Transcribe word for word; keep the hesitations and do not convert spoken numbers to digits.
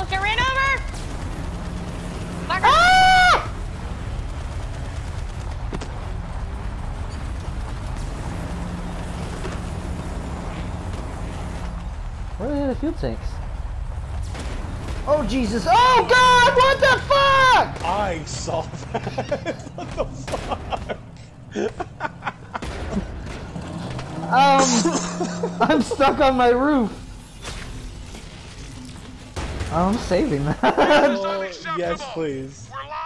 Get ran over! Ah! Where are the fuel tanks? Oh Jesus! Oh God! What the fuck? I saw that. What the fuck? Um, I'm stuck on my roof. I'm saving that. Oh, yes, please. We're